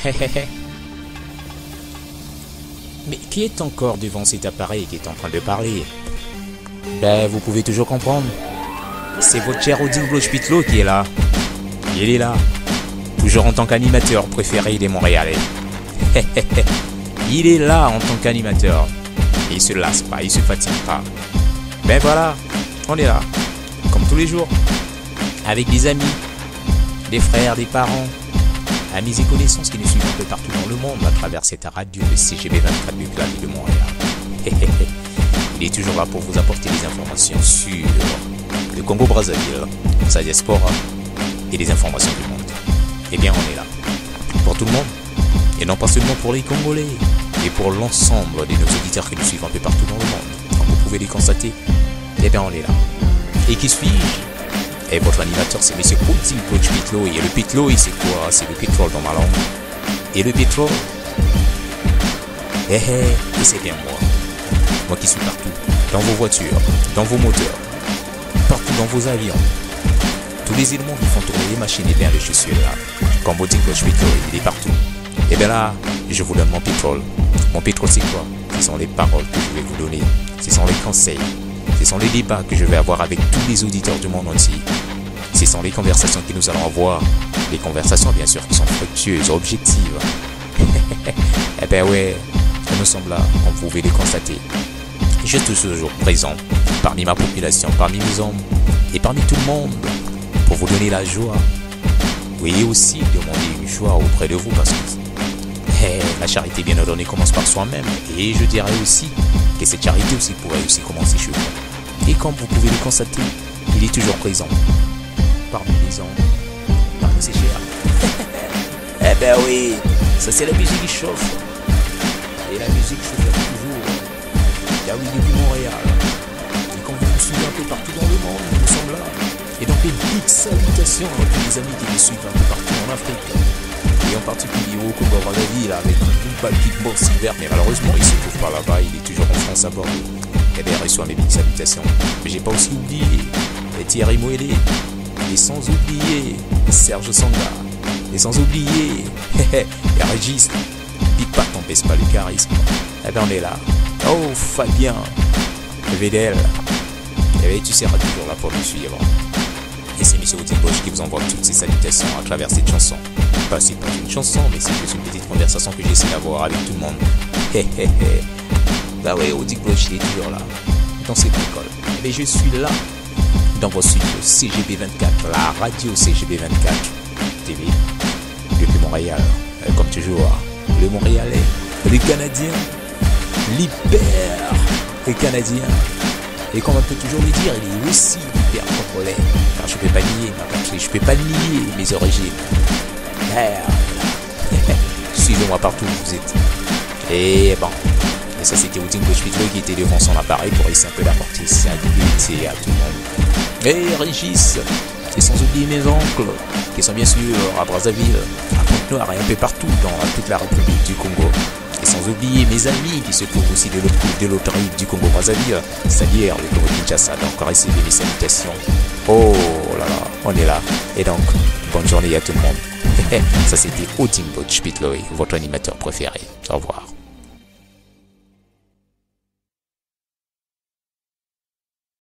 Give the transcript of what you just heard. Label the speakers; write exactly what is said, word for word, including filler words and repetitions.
Speaker 1: Mais qui est encore devant cet appareil qui est en train de parler? Ben, vous pouvez toujours comprendre. C'est votre cher Odin Blochpitlo qui est là. Il est là. Toujours en tant qu'animateur préféré des Montréalais. Il est là en tant qu'animateur. Et il se lasse pas, il se fatigue pas. Ben voilà, on est là. Comme tous les jours. Avec des amis, des frères, des parents, amis et connaissances qui nous suivent un peu partout dans le monde à travers cette radio de C G B vingt-quatre du clavier de Montréal. Il est toujours là pour vous apporter des informations sur le Congo-Brazzaville, sa diaspora et des informations du monde. Eh bien, on est là pour tout le monde et non pas seulement pour les Congolais, mais pour l'ensemble de nos auditeurs qui nous suivent un peu partout dans le monde. Comme vous pouvez les constater, eh bien, on est là. Et qui suis-je? Et votre animateur, c'est M. Odin Blochpitlo. Et le pitlo, c'est quoi? C'est le pétrole dans ma langue. Et le pétrole, eh eh, et c'est bien moi. Moi qui suis partout, dans vos voitures, dans vos moteurs, partout dans vos avions. Tous les éléments qui font tourner les machines, et bien je suis là. Comme Odin Blochpitlo, il est partout. Et bien là, je vous donne mon pétrole. Mon pétrole, c'est quoi? Ce sont les paroles que je vais vous donner. Ce sont les conseils. Ce sont les débats que je vais avoir avec tous les auditeurs du monde entier. Ce sont les conversations que nous allons avoir. Les conversations, bien sûr, qui sont fructueuses, objectives. Eh ben ouais, nous sommes là, comme vous pouvez le constater. Je suis toujours présent parmi ma population, parmi mes hommes et parmi tout le monde pour vous donner la joie. Oui, et aussi demander une joie auprès de vous parce que hey, la charité bien ordonnée commence par soi-même. Et je dirais aussi que cette charité aussi pourrait aussi commencer chez vous. Et comme vous pouvez le constater, il est toujours présent parmi les hommes, parmi ses chers. Eh ben oui, ça c'est la musique qui chauffe. Et la musique chauffe toujours. Là oui, depuis Montréal. Et quand vous nous suivez un peu partout dans le monde, nous sommes là. Et donc une big salutation à tous les amis qui nous suivent un peu partout en Afrique. Et en particulier au Congo-Brazzaville avec une balle qui bosse hiver. Mais malheureusement, il ne se trouve pas là-bas. Il est toujours en France à Bordeaux. Eh bien, reçoit mes big salutations. Mais j'ai pas aussi oublié et Thierry Moélé. Et sans oublier Serge Sanga. Et sans oublier et Régis. Pique pas, t'empêche pas le charisme. Eh bien, on est là. Oh, Fabien. Vedel. Eh bien, tu seras toujours là pour nous suivre. Et c'est M. Odin Bloch qui vous envoie toutes ces salutations à travers cette chanson. Pas c'est pas une chanson, mais c'est juste une petite conversation que j'essaie d'avoir avec tout le monde. Hé hé hé. Bah ouais, Odin Bloch, il est toujours là. Dans cette école. Eh bien, je suis là. Dans vos studios C G B vingt-quatre, la radio C G B vingt-quatre T V, depuis Montréal, euh, comme toujours, le Montréalais, le Canadien, l'hyper, le Canadien, et comme on peut toujours le dire, il est aussi hyper contrôlé, car je ne peux pas nier ma patrie, je ne peux pas nier mes origines. Suivez-moi partout où vous êtes. Et bon, et ça c'était Odin Blochpitlo qui était devant son appareil pour essayer un peu d'apporter sa dignité à tout le monde. Et Régis, et sans oublier mes oncles, qui sont bien sûr à Brazzaville, à Pointe-Noire et un peu partout dans toute la République du Congo. Et sans oublier mes amis qui se trouvent aussi de l'autre côté de l'autre rive du Congo-Brazzaville, c'est-à-dire le Congo-Kinshasa. Donc recevez mes salutations. Oh là là, on est là. Et donc, bonne journée à tout le monde. Ça c'était Odin Blochpitlo, votre animateur préféré. Au revoir.